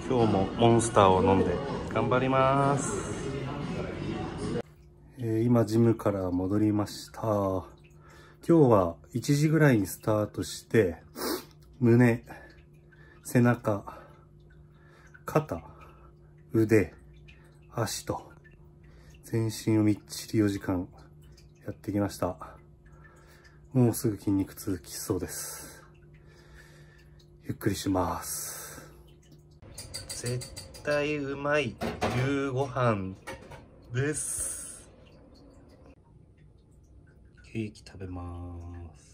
今日もモンスターを飲んで頑張ります。今ジムから戻りました。今日は1時ぐらいにスタートして、胸、背中、肩、腕、足と全身をみっちり4時間やってきました。もうすぐ筋肉痛きそうです。ゆっくりします。絶対うまい夕ご飯です。ケーキ食べます。